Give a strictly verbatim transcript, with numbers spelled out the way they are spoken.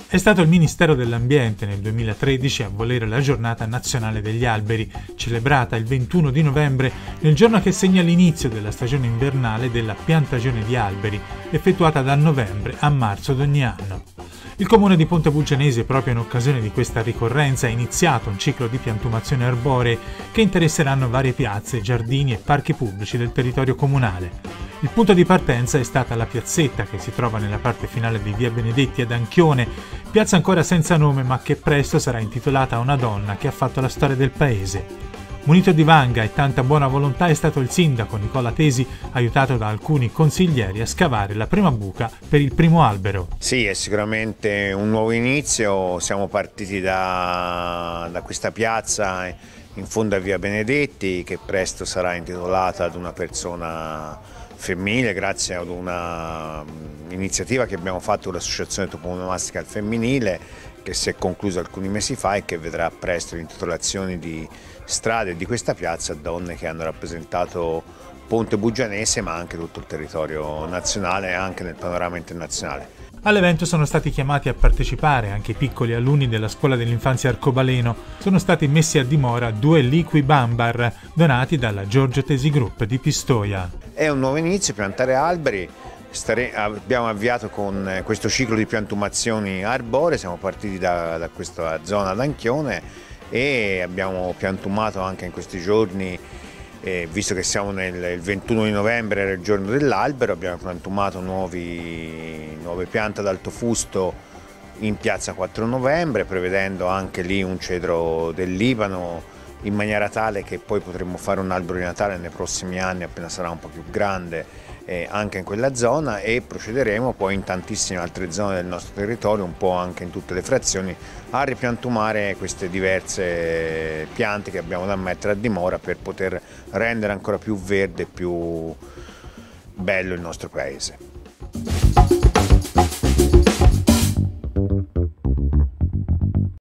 È stato il Ministero dell'Ambiente nel duemilatredici a volere la Giornata Nazionale degli Alberi, celebrata il ventuno di novembre, nel giorno che segna l'inizio della stagione invernale della piantagione di alberi, effettuata da novembre a marzo d'ogni anno. Il comune di Pontebuggianesi, proprio in occasione di questa ricorrenza, ha iniziato un ciclo di piantumazioni arboree che interesseranno varie piazze, giardini e parchi pubblici del territorio comunale. Il punto di partenza è stata la piazzetta che si trova nella parte finale di Via Benedetti ad Anchione, piazza ancora senza nome ma che presto sarà intitolata a una donna che ha fatto la storia del paese. Munito di vanga e tanta buona volontà è stato il sindaco Nicola Tesi, aiutato da alcuni consiglieri, a scavare la prima buca per il primo albero. Sì, è sicuramente un nuovo inizio. Siamo partiti da, da questa piazza in fondo a Via Benedetti, che presto sarà intitolata ad una persona femminile grazie ad una iniziativa che abbiamo fatto con l'associazione toponomastica al femminile, che si è conclusa alcuni mesi fa e che vedrà presto l'intitolazione di strade di questa piazza a donne che hanno rappresentato Pontebuggianese ma anche tutto il territorio nazionale e anche nel panorama internazionale. All'evento sono stati chiamati a partecipare anche i piccoli alunni della scuola dell'infanzia Arcobaleno. Sono stati messi a dimora due liqui bambar donati dalla Giorgio Tesi Group di Pistoia. È un nuovo inizio, piantare alberi. Stare, abbiamo avviato con questo ciclo di piantumazioni arboree, siamo partiti da, da questa zona d'Anchione e abbiamo piantumato anche in questi giorni, eh, visto che siamo nel il ventuno di novembre, era il giorno dell'albero, abbiamo piantumato nuovi, nuove piante ad alto fusto in piazza quattro novembre, prevedendo anche lì un cedro del Libano, in maniera tale che poi potremmo fare un albero di Natale nei prossimi anni appena sarà un po' più grande eh, anche in quella zona, e procederemo poi in tantissime altre zone del nostro territorio, un po' anche in tutte le frazioni, a ripiantumare queste diverse piante che abbiamo da mettere a dimora per poter rendere ancora più verde e più bello il nostro paese.